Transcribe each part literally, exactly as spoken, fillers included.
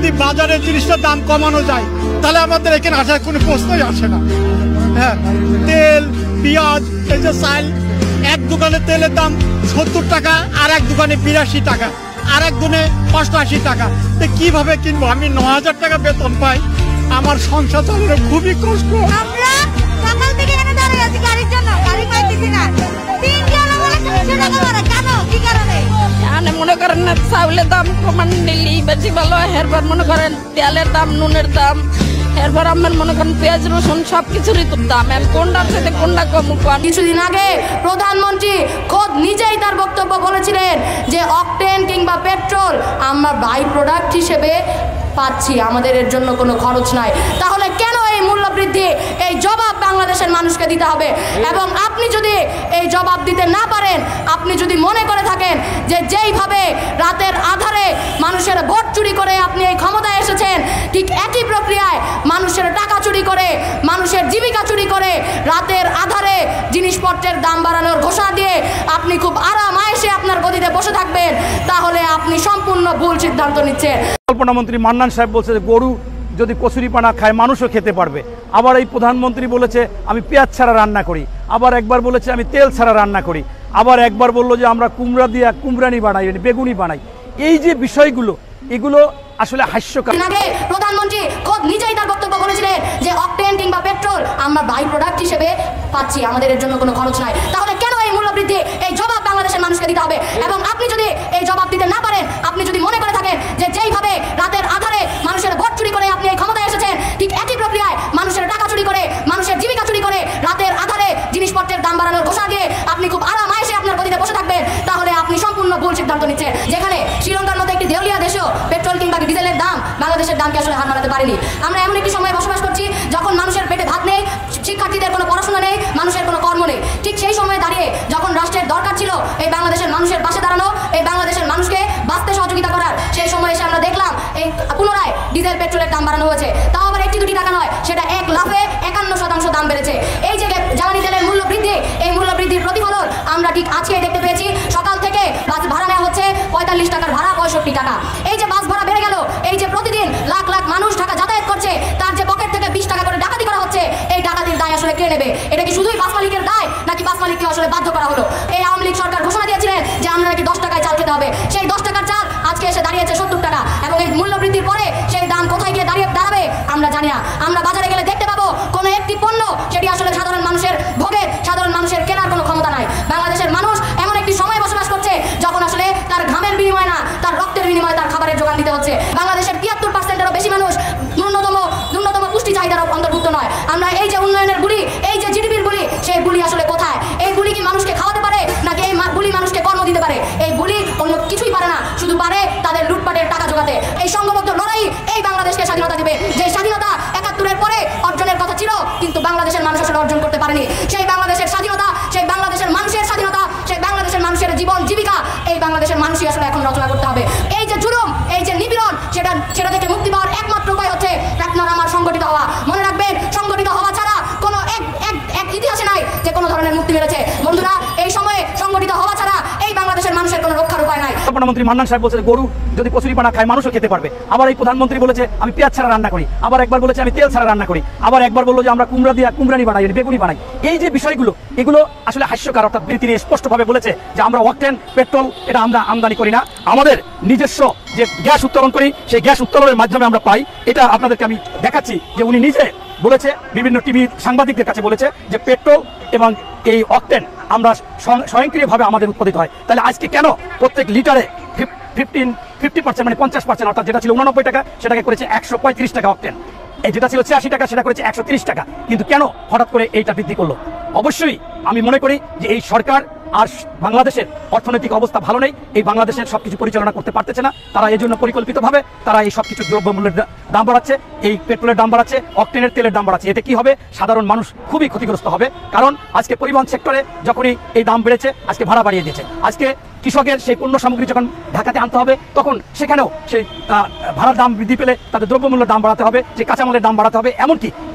যদি বাজারে জিনিসটার দাম কমানো যায় তাহলে আমাদের এখানে আসার কোনো প্রশ্নই আসে না। হ্যাঁ, তেল পেঁয়াজ এই যে চাল, এক দোকানে তেলের দাম সত্তর টাকা, আর এক দোকানে বিরাশি টাকা, আর এক দোকানে অষ্টআশি টাকা। তো কিভাবে কিনবো? আমি ন হাজার টাকা বেতন পাই, আমার সংসার চালানো খুবই কষ্ট। আমরা সকাল থেকে এখানে দাঁড়িয়ে আছি গাড়ির জন্য, গাড়ি পাইতেছি না। তিন কিলো বলে তিনশো টাকা ভাড়া, কেন কি কারণে? মানে মনে করেন না চাউলের দাম কমান নিলি বেশি ভালো, এরপর মনে করেন তেলের দাম, নুনের দাম, এরপর আমার মনে করেন পেঁয়াজ রসুন সবকিছুরই তো দাম, কোনটার সাথে কোনটা কম। কিছুদিন আগে প্রধানমন্ত্রী খোদ নিজেই তার বক্তব্য বলেছিলেন যে অকটেন কিংবা পেট্রোল আমরা বাই প্রোডাক্ট হিসেবে পাচ্ছি, আমাদের এর জন্য কোনো খরচ নাই। তাহলে কেন এই মূল্য বৃদ্ধি? এই জবাব বাংলাদেশের মানুষকে দিতে হবে। এবং আপনি যদি এই জবাব দিতে না পারেন, আপনি যদি মনে করে থাকেন যে যেইভাবে রাতের আধারে মানুষের ভোট চুরি করে আপনি এই ক্ষমতায় এসেছেন, ঠিক একই প্রক্রিয়ায় মানুষের টাকা চুরি করে, মানুষের জীবিকা চুরি করে, রাতের আধারে জিনিসপত্রের দাম বাড়ানোর ঘোষণা দিয়ে আপনি খুব আরাম আয়েশে আপনার গদিতে বসে থাকবেন, তাহলে আপনি সম্পূর্ণ ভুল সিদ্ধান্ত নিচ্ছেন। কল্পনামন্ত্রী মান্নান সাহেব বলছে যে গরু যদি কচুরিপানা খায় মানুষও খেতে পারবে। আবার এই প্রধানমন্ত্রী বলেছে আমি পেঁয়াজ ছাড়া রান্না করি, আবার একবার বলেছে আমি তেল ছাড়া রান্না করি, আবার একবার বললো যে আমরা কুমড়া দিয়ে কুমড়ানি বানাই, বেগুনি বানাই। এই যে বিষয়গুলো, এগুলো আসলে হাস্যকর। আগে প্রধানমন্ত্রী খোদ নিজেই তার বক্তব্য বলেছিলেন যে অকটেন কিংবা পেট্রোল আমরা বাই প্রোডাক্ট হিসেবে পাচ্ছি, আমাদের এর জন্য কোনো খরচ নাই। তাহলে কেন এই মূল্য বৃদ্ধি? এই জবাব বাংলাদেশের মানুষকে দিতে হবে। এবং আপনি যদি এই জবাব দিতে না পারেন, আপনি যদি মনে করে থাকেন যে যেইভাবে রাতের আধারে মানুষের ভোট চুরি করে আপনি এই ক্ষমতায় এসেছেন, ঠিক একই প্রক্রিয়ায় মানুষের টাকা চুরি করে, মানুষের জীবিকা চুরি করে, রাতের আধারে জিনিসপত্রের দাম বাড়ানোর ঘোষণা দিয়ে আপনি খুব আরাম আয়েশে আপনার গদিতে বসে থাকবেন, তাহলে আপনি সম্পূর্ণ ভুল সিদ্ধান্ত নিচ্ছেন। যেখানে শ্রীলঙ্কার মতো একটি দেউলিয়া দেশও পেট্রোল কিংবা ডিজেলের দাম বাংলাদেশের দামকে আসলে হার মানাতে পারেনি। আমরা এমন একটি সময় বসবাস করছি যখন মানুষের পেটে ভাত নেই, শিক্ষার্থীদের কোনো পড়াশোনা নেই, মানুষের কোনো কর্ম নেই। ঠিক সেই সময় দাঁড়িয়ে যখন রাষ্ট্রের দরকার ছিল এই বাংলাদেশের মানুষের পাশে দাঁড়ানো, এই বাংলাদেশের মানুষকে বাঁচতে সহযোগিতা করার, সেই সময় এসে আমরা দেখলাম এই পুনরায় ডিজেল পেট্রোলের দাম বাড়ানো হয়েছে। তাও আবার একটি দুটি টাকা নয়, সেটা এক লাফে একান্ন শতাংশ দাম বেড়েছে। এই যে জ্বালানি তেলের মূল্য বৃদ্ধি, এই মূল্য বৃদ্ধির প্রতিফলন আমরা ঠিক আজকে দেখতে পেয়েছি। সকাল থেকে বাস ভাড়া নেওয়া হচ্ছে পঁয়তাল্লিশ টাকার ভাড়া পঁয়ষট্টি টাকা। এই যে বাস ভাড়া বেড়ে গেল, এই যে প্রতিদিন লাখ লাখ মানুষ ঢাকা যাতায়াত করছে, তার যে পকেট থেকে বিশ টাকা করে ডাকাতি করা হচ্ছে, এই ডাকাতির দায় আসলে কে নেবে? এটা কি শুধুই বাস মালিকের দায়, নাকি বাস মালিককে আসলে বাধ্য করা হলো? এই আওয়ামী লীগ সরকার ঘোষণা দিয়েছিলেন যে আমরা নাকি দশ টাকায় চাল খেতে হবে, সেই দশ টাকার চাল আজকে এসে দাঁড়িয়েছে সত্তর টাকা। এবং এই মূল্য বৃদ্ধির পরে সেই দাম কোথায় গিয়ে দাঁড়িয়ে দাঁড়াবে আমরা জানি না। আমরা বাজারে গেলে দেখতে পাবো কোনো একটি পণ্য সেটি আসলে সাধারণ মানুষের ভোগের, সাধারণ মানুষের কেনার কোনো ক্ষমতা নাই। বাংলাদেশের মানুষ এমন একটি সময় বসবাস করছে যখন আসলে তার ঘামের বিনিময়ে না, তার রক্তের বিনিময়ে তার খাবারের যোগান দিতে হচ্ছে। বাংলাদেশের তিয়াত্তর পার্সেন্টেরও বেশি মানুষ ন্যূনতম ন্যূনতম পুষ্টি চাহিদার অন্তর্ভুক্ত নয়। আমরা এই যে উন্নয়নের বুলি, এই যে জিডিপির বুলি, সেই বুলি আসলে কোথায়? এই বুলি কি মানুষকে খাওয়াতে পারে, নাকি এই বুলি মানুষকে কর্ম দিতে পারে? এই বুলি অন্য কিছুই পারে না, শুধু পারে তাদের লুটপাটের টাকা জোগাতে। এই সংঘবদ্ধ লড়াই এই বাংলাদেশকে স্বাধীনতা দিবে। যে স্বাধীনতা একাত্তরের পরে অর্জনের কথা ছিল, কিন্তু বাংলাদেশের মানুষ আসলে অর্জন করতে পারেনি। সেই বাংলাদেশের স্বাধীনতা, সেই বাংলাদেশের মানুষের স্বাধীনতা, সেই বাংলাদেশের মানুষের জীবন জীবিকা, এই বাংলাদেশের মানুষই আসলে এখন রচনা করতে হবে। এই যে জুলুম, এই যে নিপীড়ন, সেটা সেটা থেকে মুক্তি পাওয়ার একমাত্র উপায় হচ্ছে আপনার আমার সংগঠিত হওয়া। মনে রাখবেন, সংগঠিত হওয়া ছাড়া কোনো এক এক ইতিহাসে নাই যে কোনো ধরনের মুক্তি মিলেছে। বন্ধুরা, এই সময়ে সংগঠিত হওয়া ছাড়া এই বাংলাদেশের মানুষের কোনো রক্ষার উপায় নাই। প্রধানমন্ত্রী মান্নান সাহেব বলছে গরু যদি কচুরিপানা খায় মানুষও খেতে পারবে। আবার এই প্রধানমন্ত্রী বলেছে আমি পেঁয়াজ ছাড়া রান্না করি, আবার একবার বলেছে আমি তেল ছাড়া রান্না করি, আবার একবার বললো যে আমরা কুমড়া দিয়ে কুমড়ানি বানাই, বেগুনি বানাই। এই যে বিষয়গুলো, এগুলো আসলে হাস্যকর। অর্থাৎ তিনি স্পষ্টভাবে বলেছে যে আমরা অকটেন পেট্রোল এটা আমরা আমদানি করি না, আমাদের নিজস্ব যে গ্যাস উত্তোলন করি, সেই গ্যাস উত্তোলনের মাধ্যমে আমরা পাই। এটা আপনাদেরকে আমি দেখাচ্ছি যে উনি নিজে বলেছে, বিভিন্ন টিভি সাংবাদিকদের কাছে বলেছে যে পেট্রোল এবং এই অকটেন আমরা স্বয়ংক্রিয়ভাবে আমাদের উৎপাদিত হয়। তাহলে আজকে কেন প্রত্যেক লিটারে ফিফটিন ফিফটি পার্সেন্ট মানে পঞ্চাশ পার্সেন্ট অর্থাৎ যেটা ছিল উনানব্বই টাকা সেটাকে করেছে একশো পঁয়ত্রিশ টাকা অকটেন, এই যেটা ছিল ছিয়াশি টাকা সেটা করেছে একশো তিরিশ টাকা। কিন্তু কেন হঠাৎ করে এইটা বৃদ্ধি করলো? অবশ্যই আমি মনে করি যে এই সরকার আর বাংলাদেশের অর্থনৈতিক অবস্থা ভালো নেই, এই বাংলাদেশের সবকিছু পরিচালনা করতে পারতেছে না। তারা এই জন্য পরিকল্পিতভাবে তারা এই সবকিছু দ্রব্যমূল্যের দাম বাড়াচ্ছে, এই পেট্রোলের দাম বাড়াচ্ছে, অকটেনের তেলের দাম বাড়াচ্ছে। এতে কি হবে? সাধারণ মানুষ খুবই ক্ষতিগ্রস্ত হবে। কারণ আজকে পরিবহন সেক্টরে যখনই এই দাম বেড়েছে, আজকে ভাড়া বাড়িয়ে দিয়েছে। আজকে কৃষকের সেই পণ্য সামগ্রী যখন ঢাকাতে আনতে হবে, তখন সেখানেও সেই ভাড়ার দাম বৃদ্ধি পেলে তাদের দ্রব্যমূল্যের দাম বাড়াতে হবে, যে কাঁচামালের দাম বাড়াতে হবে। এমনকি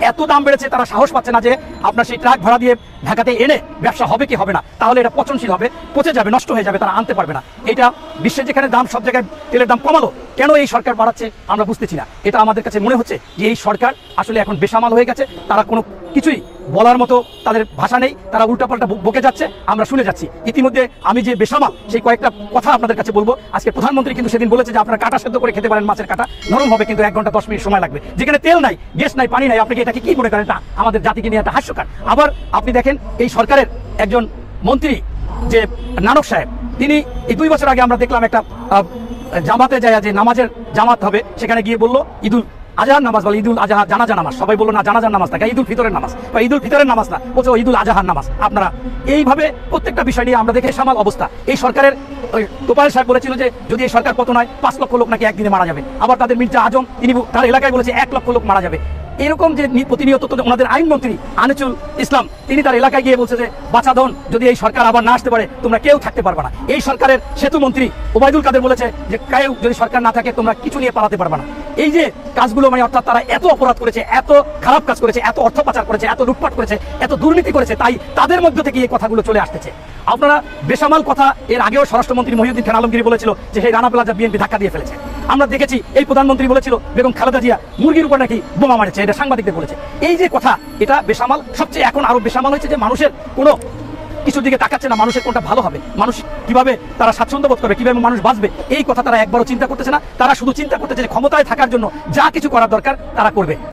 এত দাম বেড়েছে তারা সাহস পাচ্ছে না যে আপনার সেই ট্রাক ভাড়া দিয়ে ঢাকাতে এনে ব্যবসা হবে কি হবে না, তাহলে এটা পচনশীল হবে, পচে যাবে, নষ্ট হয়ে যাবে, তারা আনতে পারবে না। এটা বিশ্বে যেখানে দাম সব জায়গায় তেলের দাম কমালো, কেন এই সরকার বাড়াচ্ছে আমরা বুঝতেছি না। এটা আমাদের কাছে মনে হচ্ছে যে এই সরকার আসলে এখন বেসামাল হয়ে গেছে, তারা কোনো কিছুই বলার মতো তাদের ভাষা নেই, তারা উল্টাপাল্টা বকে যাচ্ছে, আমরা শুনে যাচ্ছি। ইতিমধ্যে আমি যে বেসামাল সেই কয়েকটা কথা আপনাদের কাছে বলবো। আজকে প্রধানমন্ত্রী কিন্তু সেদিন বলেছে যে আপনারা কাটা সেদ্ধ করে খেতে পারেন, মাছের কাটা নরম হবে, কিন্তু এক ঘন্টা দশ মিনিট সময় লাগবে। যেখানে তেল নাই, গ্যাস নাই, পানি নাই, আপনি কি এটাকে কি মনে করেন? এটা আমাদের জাতিকে নিয়ে একটা হাস্যকর। আবার আপনি দেখেন এই সরকারের একজন মন্ত্রী যে নানক সাহেব, তিনি এই দুই বছর আগে আমরা দেখলাম একটা জামাতে যায় যে নামাজের জামাত হবে, সেখানে গিয়ে বললো ঈদুল আজহার নামাজ বলে, ঈদুল আজহা জানাজা নামাজ, সবাই বললো না জানাজার নামাজ থাকে, ঈদুল ফিতরের নামাজ বা ঈদুল ফিতরের নামাজ না, বলছে ঈদুল আজহার নামাজ। আপনারা এইভাবে প্রত্যেকটা বিষয় নিয়ে আমরা দেখে সামাল অবস্থা। এই সরকারের তোপাল সাহেব বলেছিল যে যদি এই সরকার পতন হয় পাঁচ লক্ষ লোক নাকি একদিনে মারা যাবে। আবার তাদের মির্জা আজম তিনি তার এলাকায় বলেছে এক লক্ষ লোক মারা যাবে। এরকম যে প্রতিনিয়ত ওনাদের আইনমন্ত্রী আনিসুল ইসলাম তিনি তার এলাকায় গিয়ে বলছে যে বাঁচাধন যদি এই সরকার আবার না আসতে পারে তোমরা কেউ থাকতে পারবে না। এই সরকারের সেতু মন্ত্রী ওবায়দুল কাদের বলেছে যে কেউ যদি সরকার না থাকে তোমরা কিছু নিয়ে পালাতে পারবে না। এই যে কাজগুলো মানে অর্থাৎ তারা এত অপরাধ করেছে, এত খারাপ কাজ করেছে, এত অর্থ পাচার করেছে, এত লুটপাট করেছে, এত দুর্নীতি করেছে, তাই তাদের মধ্যে থেকে এই কথাগুলো চলে আসতেছে। আপনারা বেসামাল কথা এর আগেও স্বরাষ্ট্রমন্ত্রী মহিউদ্দিন খান আলমগীর বলেছিল যে সেই রানা প্লাজা বিএনপি ধাক্কা দিয়ে ফেলেছে। আমরা দেখেছি এই প্রধানমন্ত্রী বলেছিল বেগম খালেদা জিয়া মুরগির উপর নাকি বোমা মারেছে, এটা সাংবাদিকদের বলেছে। এই যে কথা, এটা বেসামাল। সবচেয়ে এখন আরো বেসামাল হয়েছে যে মানুষের কোনো কিছুর দিকে তাকাচ্ছে না, মানুষের কোনটা ভালো হবে, মানুষ কিভাবে তারা স্বাচ্ছন্দ্য বোধ করবে, কিভাবে মানুষ বাঁচবে, এই কথা তারা একবারও চিন্তা করতেছে না। তারা শুধু চিন্তা করতেছে যে ক্ষমতায় থাকার জন্য যা কিছু করার দরকার তারা করবে।